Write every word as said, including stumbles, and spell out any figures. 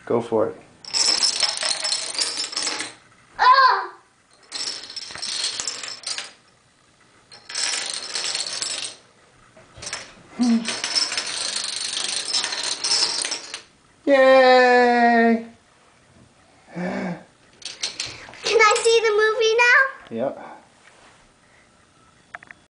Go for it. Oh! Yay! Can I see the movie now? Yep.